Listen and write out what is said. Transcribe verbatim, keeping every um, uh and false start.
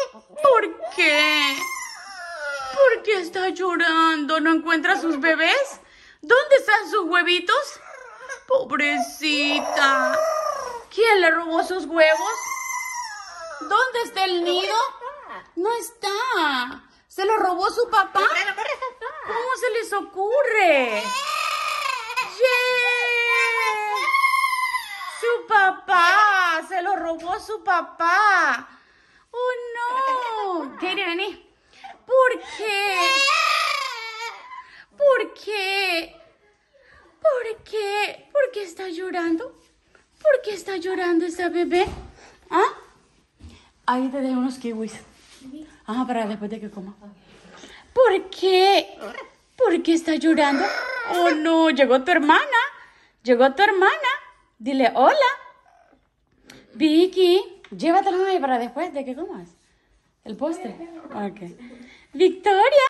¿Por qué? ¿Por qué está llorando? ¿No encuentra sus bebés? ¿Dónde están sus huevitos? Pobrecita. ¿Quién le robó sus huevos? ¿Dónde está el nido? No está. ¿Se lo robó su papá? ¿Cómo se les ocurre? ¡Yeah! ¡Su papá! ¡Se lo robó su papá! ¡Oh, no! Katie, vení. ¿Por qué? ¿Por qué? ¿Por qué? ¿Por qué está llorando? ¿Por qué está llorando esa bebé? ¿Ah? Ahí te dejo unos kiwis. Ah, para después de que coma. ¿Por qué? ¿Por qué está llorando? Oh, no. Llegó tu hermana. Llegó tu hermana. Dile hola. Vicky, llévatelo ahí para después de que comas. El postre. Ok. Victoria.